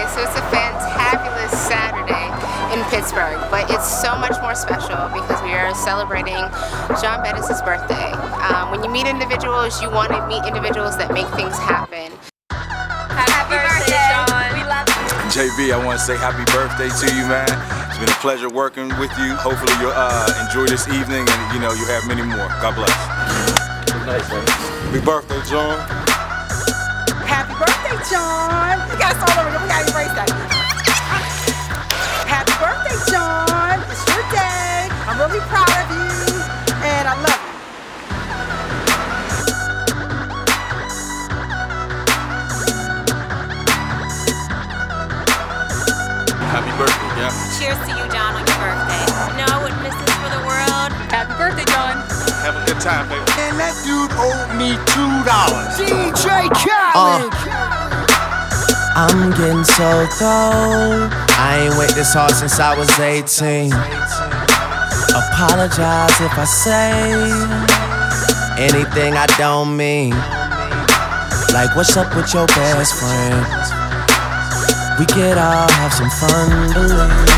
so it's a fantabulous Saturday in Pittsburgh, but it's so much more special because we are celebrating John Bettis' birthday. When you meet individuals, you want to meet individuals that make things happen. Happy birthday, John. We love you. JB, I want to say happy birthday to you, man. It's been a pleasure working with you. Hopefully you'll enjoy this evening and you'll have many more. God bless. Nice, man. Happy birthday, John. Happy birthday, John. You got us all over. We got to erase that. Happy birthday, John. It's your day. I'm really proud of you, and I love you. Happy birthday, yeah. Cheers to you, John, on your birthday. No, I wouldn't miss this for the world. Happy birthday, John. Have a good time, baby. And that dude owed me $2. DJ Khaled. I'm getting so cold. I ain't wait this hard since I was 18. Apologize if I say anything I don't mean. Like, what's up with your best friend? We could all have some fun, believe.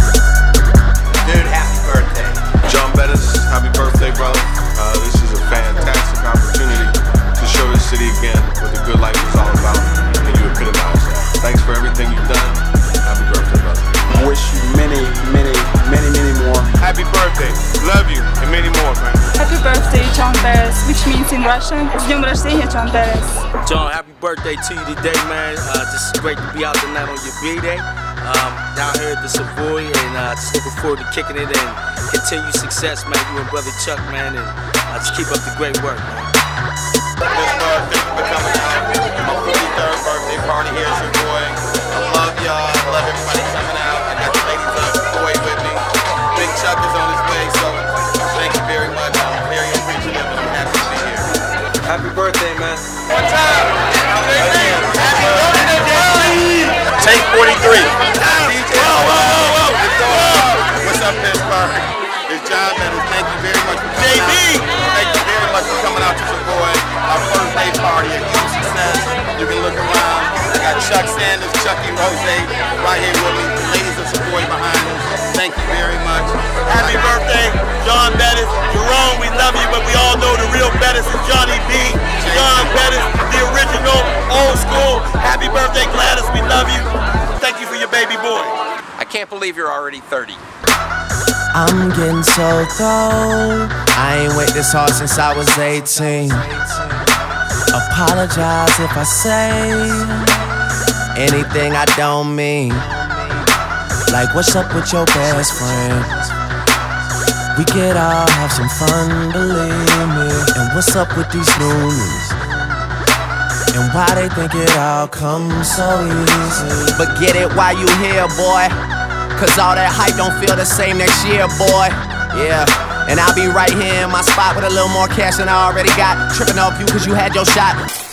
Dude, happy birthday. John Bettis, happy birthday, brother. This is a fantastic opportunity to show the city again what the good life is all about, and you epitomize that. Thanks for everything you've done. Happy birthday, brother. I wish you many more. Happy birthday. Love you, and many more, man. Happy birthday, John Bettis, which means in Russian, с днем рождения, John Bettis. John, happy birthday to you today, man. Just great to be out tonight on your B-Day. Down here at the Savoy, and just looking forward to kicking it and continue success, man. You and brother Chuck, man, and just keep up the great work, man. Thank you for coming out. My 43rd birthday party here at Savoy. I love y'all. I love everybody coming out. I got the ladies of Savoy with me. Big Chuck is on his way, so thank you very much. I'm very appreciative and I'm happy to be here. Happy birthday, man. One time. Happy birthday, John. Take 43. DJ. Whoa. What's up, Pittsburgh? It's John Bettis. Thank you very much for coming out. Thank you very much for coming out to Savoy. Our birthday party, a huge success. You can look around. I got Chuck Sanders, Chucky Rose right here with me. The ladies of Savoy behind us. Thank you very much. Happy birthday, John Bettis. Jerome, we love you, but we all know the real Bettis is Johnny B. John Bettis, the original, old school. Happy birthday, Gladys. We love you. Thank you for your baby boy. I can't believe you're already 30. I'm getting so cold. I ain't wait this hard since I was 18. Apologize if I say anything I don't mean. Like, what's up with your best friend? We could all have some fun, believe me. And what's up with these news? And why they think it all comes so easy? But get it while you here, boy. Cause all that hype don't feel the same next year, boy. Yeah, and I'll be right here in my spot with a little more cash than I already got. Tripping off you cause you had your shot.